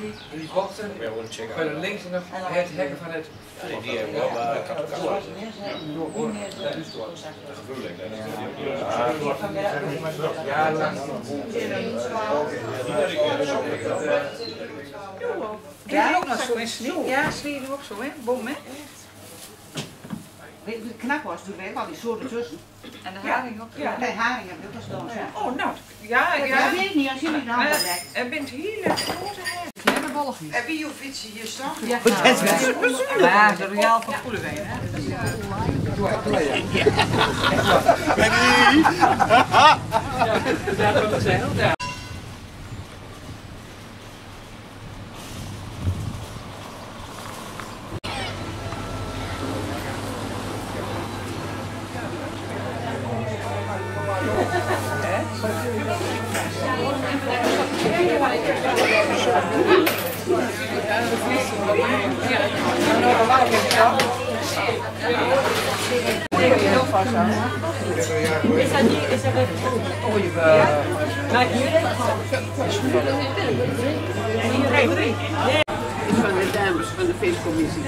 in die bochten, kunnen links nog het hekken van het. Die hebben wel Ja, ook nog zo in sneeuw. Ja, sneeuw ook zo, hè? Boom, hè? De knakworst doen wij wel die soorten tussen. En de haring ook? Ja, de haring heb ik ook al staan. Oh, nou, ja. Dat weet ik niet als jullie de hand leggen. Er bent hier een grote haring. Kleine bolletjes. En wie hoeft fietsen hier staan? Ja, dat is wel. Ja, de royaal van Goedewijn, hè? Ja, dat is heel daar. Van de dames van de feestcommissie.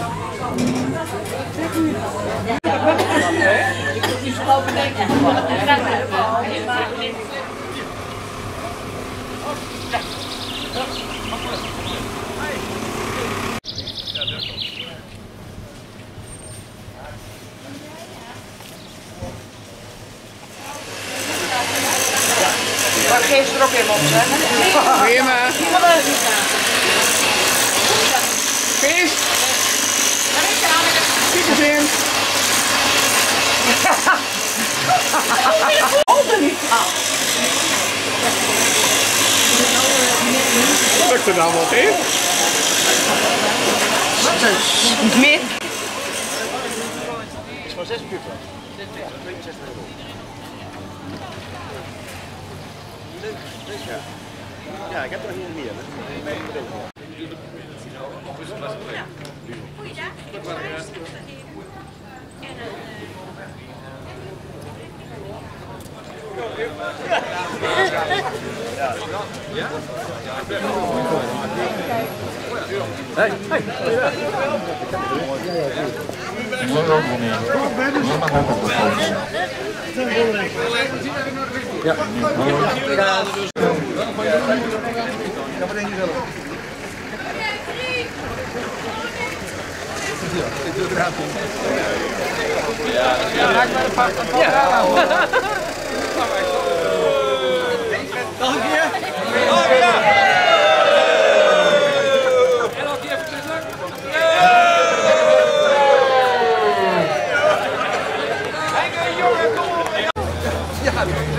Maar geef er ook even op, hè? Prima. Feest! Pieterzin. lukt er nou nog in? Wat een smid. Is maar 6 minuten. Ja, ik heb er hier meer. Nog een keer? Oh ja! En nog een keer even Henk, jongen, kom op! Ja, dat is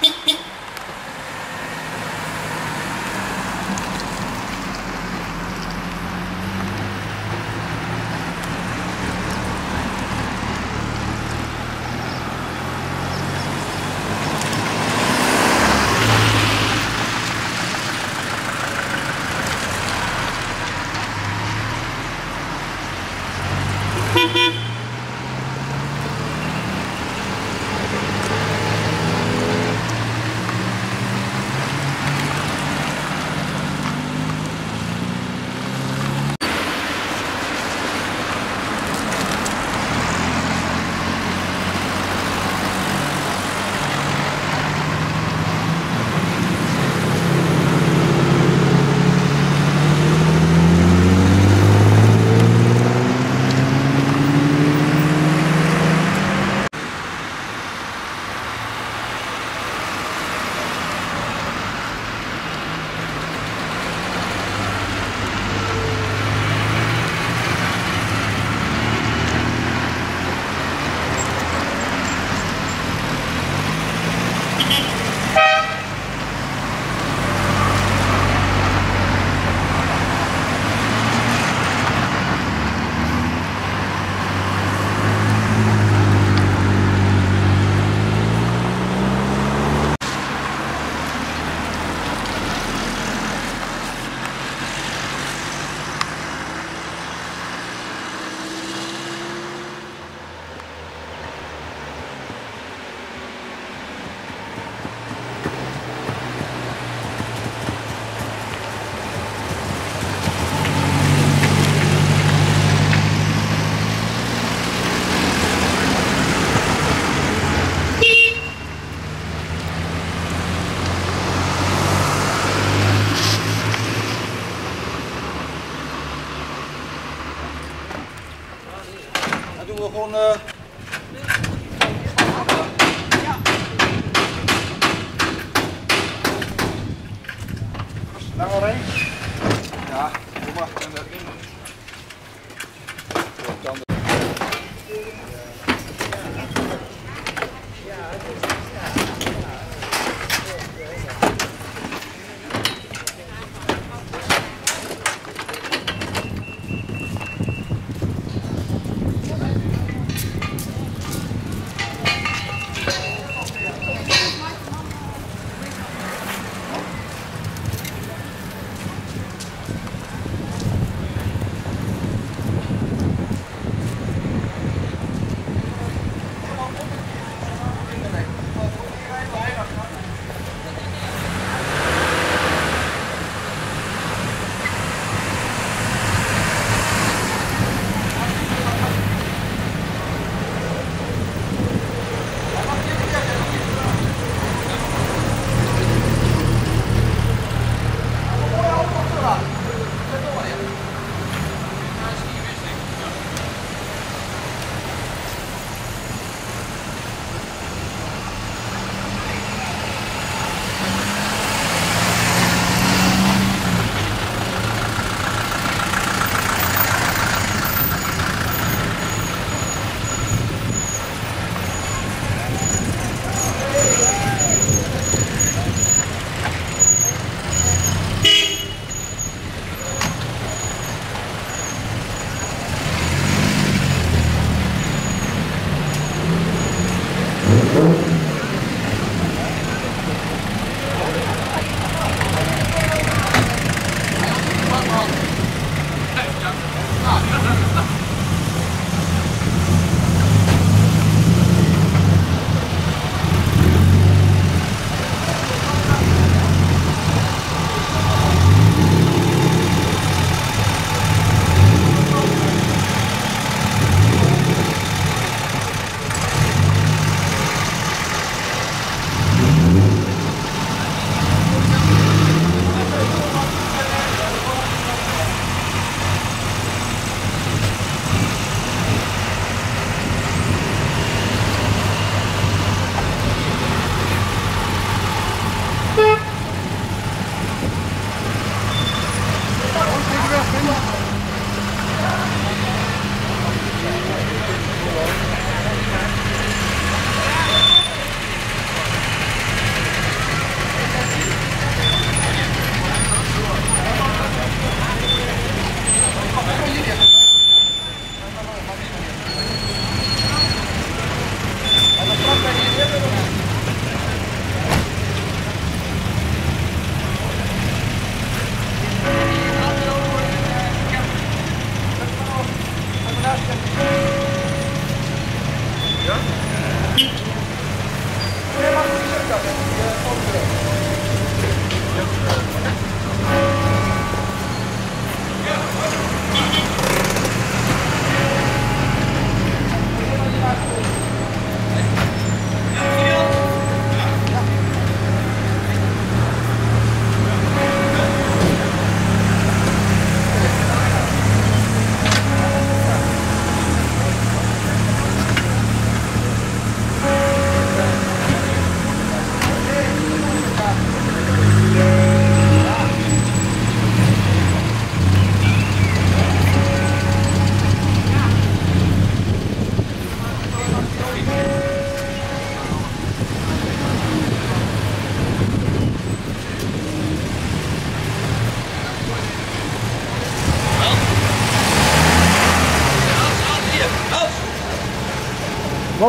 doen we gewoon... Daar maar heen. Ja, doe maar. En erin.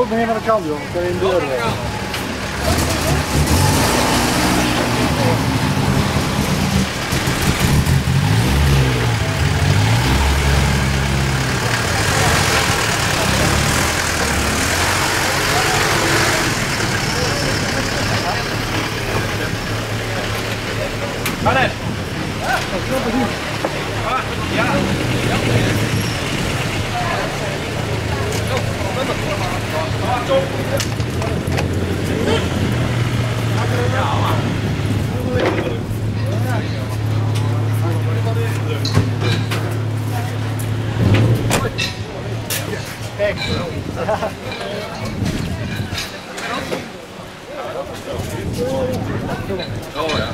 ook meneer van de kant, joh. Dan kun je in de deur leggen. Hannes! Ja! Kijk. Oh ja.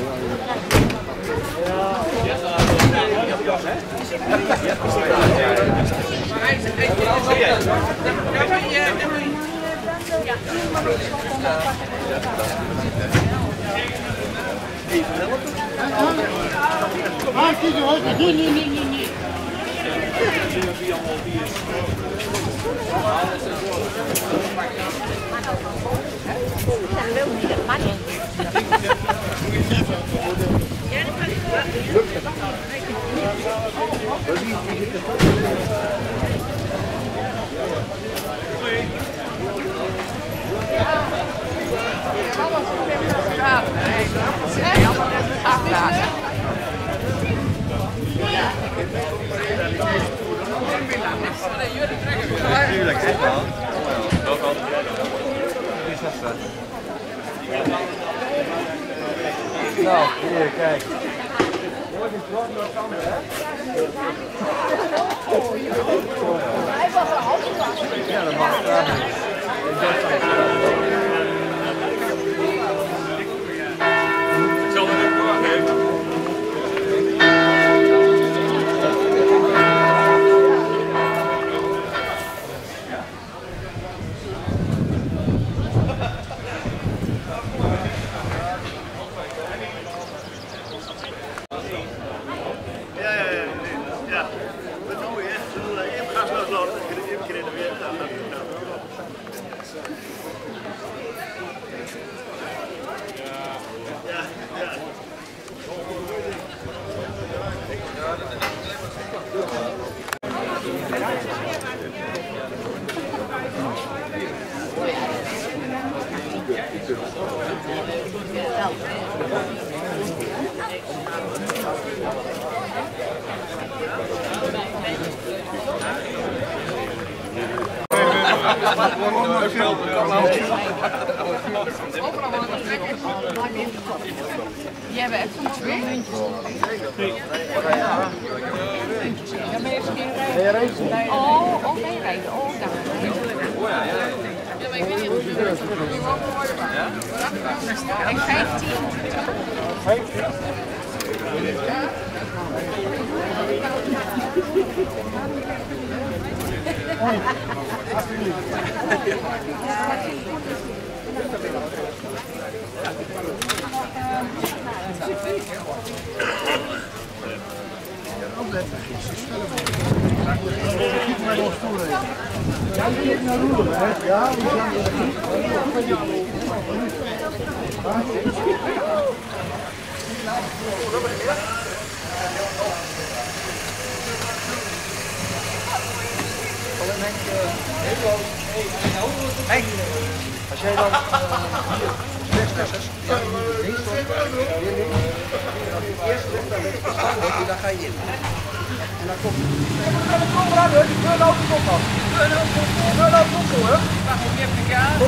Tuurlijk, echt wel. Nou, hier, kijk. Ja, dat mag graag niet. Ik zal er ook aangeven. Ja, dat doen we echt. We doen even gasloos lopen. Even keer in de weer. Ja, ja. Jij hebt echt zo'n twee muntjes. Ja, ben je rijden? Oh, ben je rijden? Oh, daar. Ja, maar ik weet niet of je het Ik 15. 15? Ja, Henk, als jij dan dan ga je in. En dan komt kom maar hoor, die loopt de kop af. Die loopt de kop hoor. Wacht, ik heb een jaar.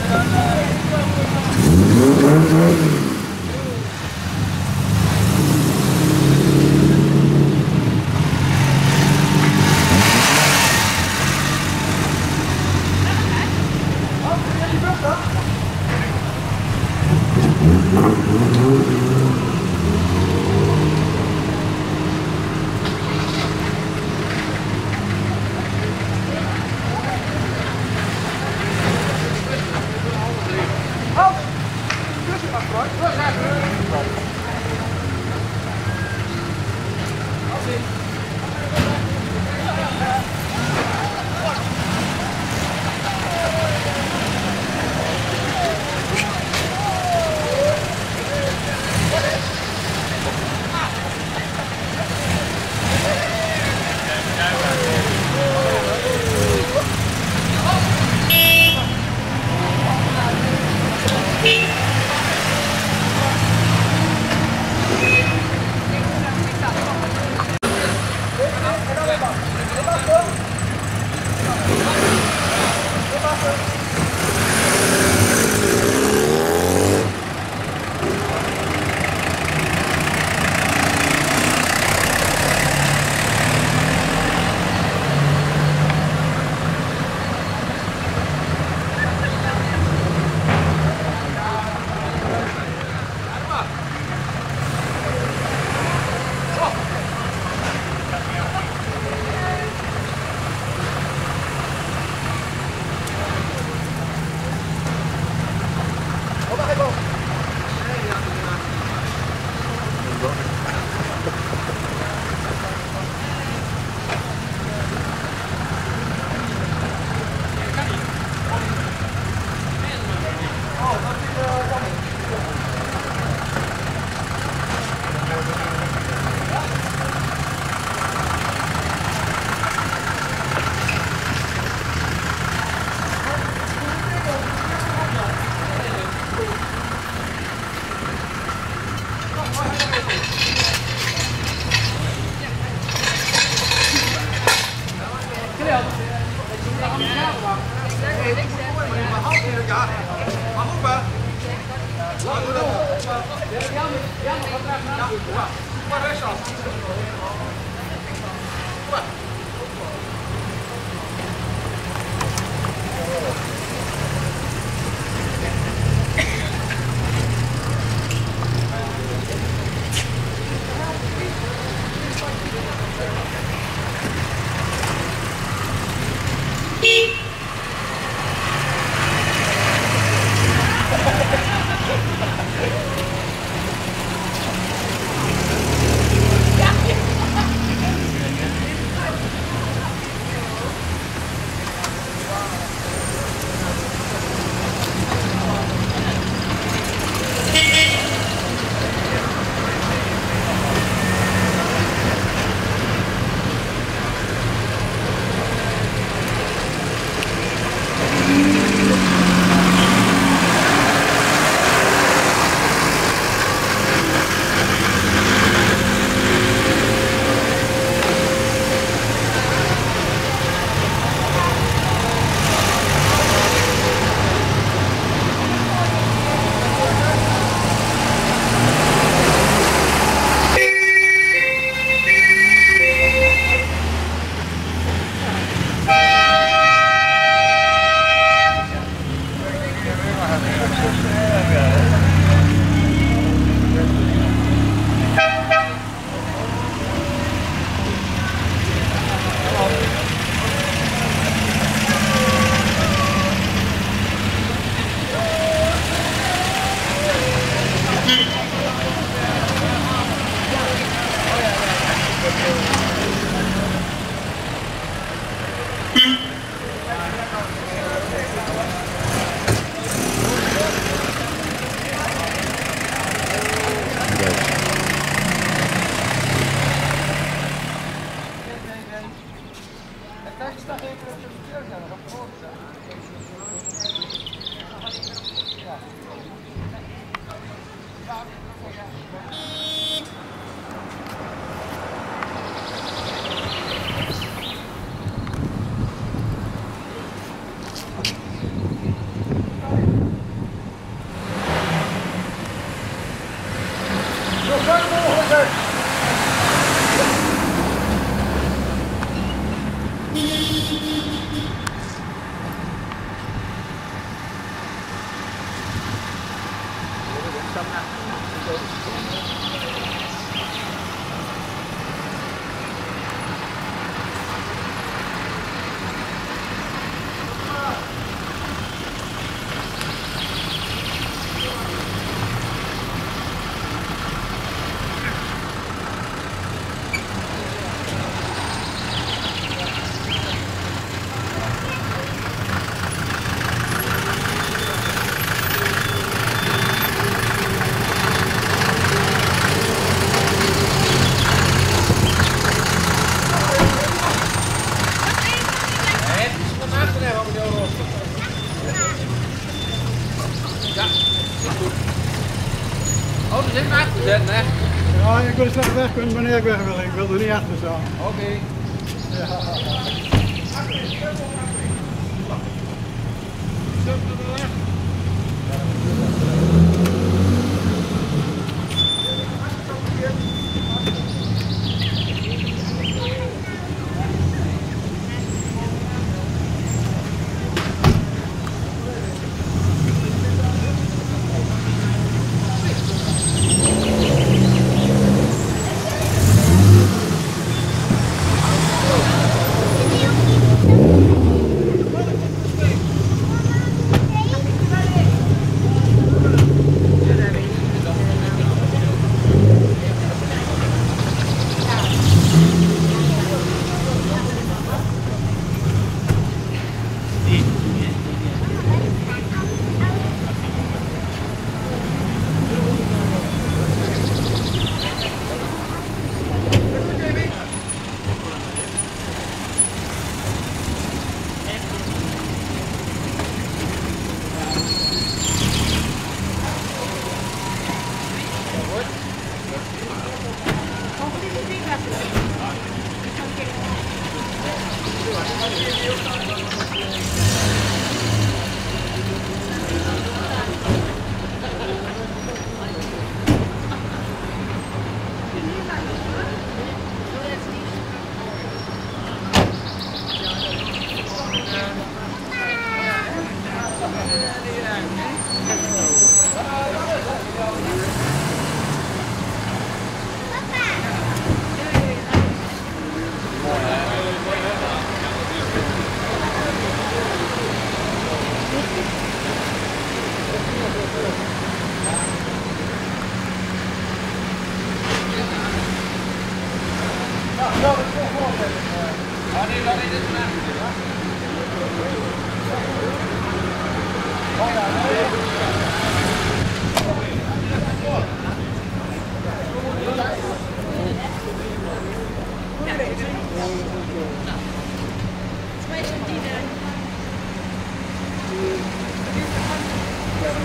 roepen. Maar rechtsaf. Oh, er zit een achter zetten, hè? Ja, ik wil straks weg kunnen wanneer ik weg wil. Ik wil er niet achter staan. Oké.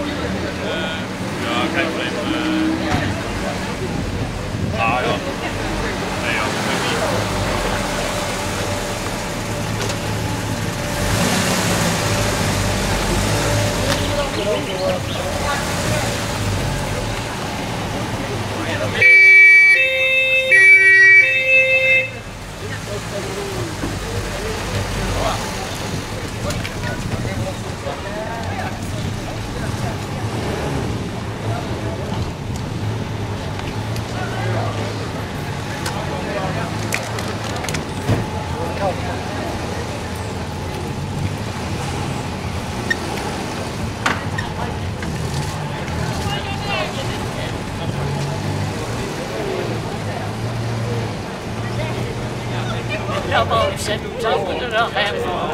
Ja, geen probleem. Ah ja. Nee ja, dat weet ik niet. Ze doet ook er wel even.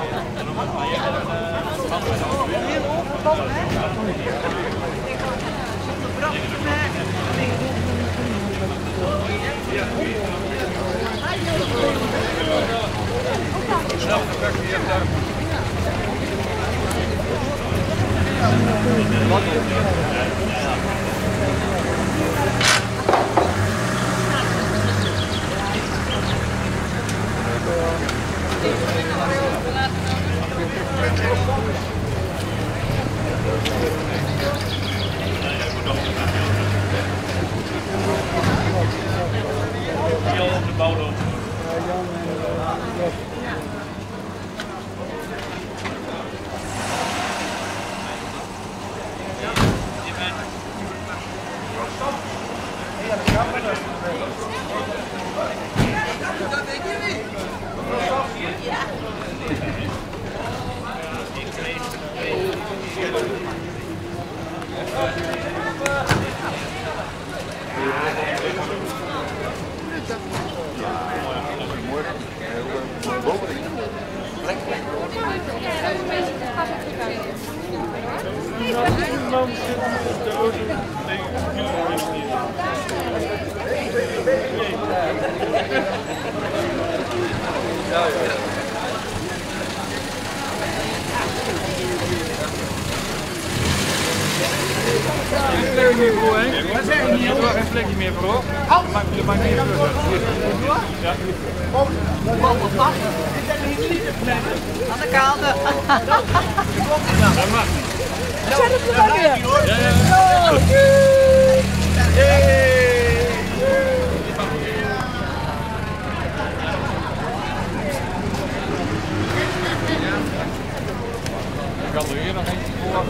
Wat zeg je niet? Er was geen vlekje meer voor hoor. Maak niet meer voor. Ja. Aan de kant. Dat mag niet. Zet het er maar weer. Ik kan er hier nog eentje voor.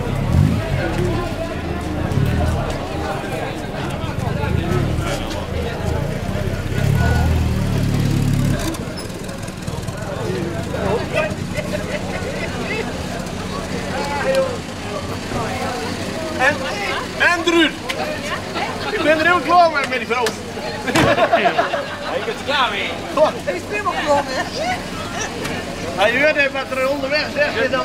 En Druud! Ik ben er heel klaar mee met die vrouw. Ik ben er klaar mee. Hij is helemaal klom, hè? Hij hoort even wat er onderweg zegt. Dan...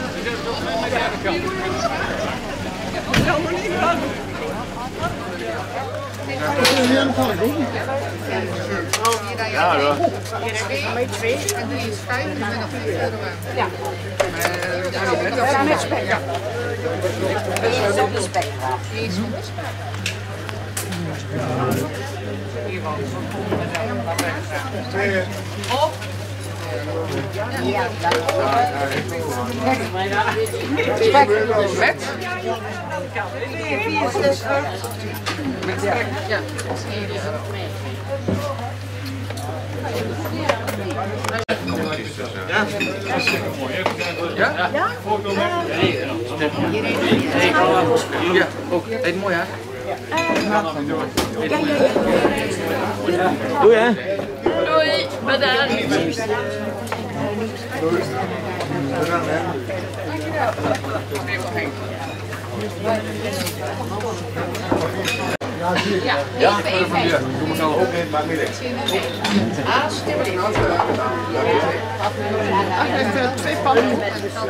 Ja, ja. En doe je schuim en dan nog 4 euro aan. Ja. Ja, met spek. Ja. Eén zonder spek. Eén zonder spek. Op. Ja, dat Spek. Met? 4, 6, 8. Met spek. Ja, dat is 1 euro. Ja? Ja? Ja, ook. Eet mooi hè? Doei hè? Doei, bedankt. Ja, doe me nou ook in, maar midden. Twee pannen.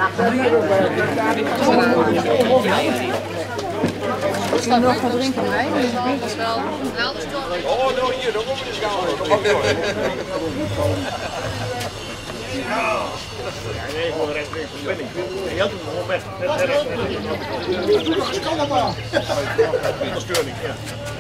Ik sta nog wat drinken bij. Dat is wel de storm. Oh, nou hier, dan komen we de schaal. Nee, gewoon rechtstreeks van binnen. Je had het gewoon met. Doe nog eens kalm aan. Ondersteuning, ja.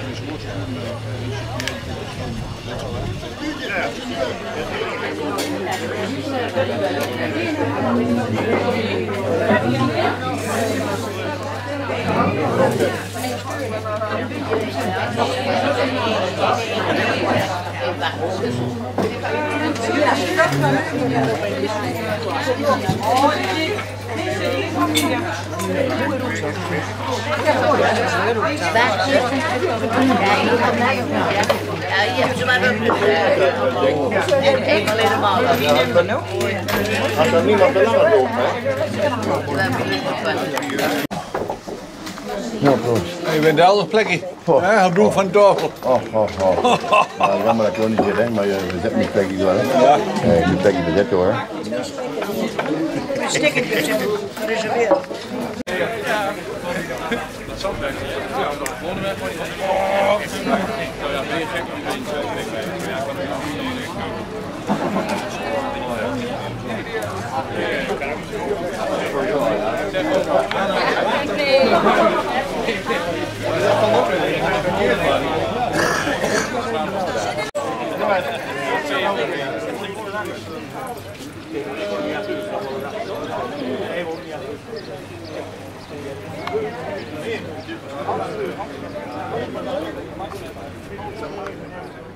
Als er niemand te langer loopt, hè? Ja, proost. Je bent daar nog plekje. Hè, Roel van Dorpel. Oh. Nou, jammer dat ik nog niet zit, hè, maar we zetten een plekje door. Hè. Ja. Ik moet een plekje bezetten hoor. Een stickertje gereserveerd. Ja.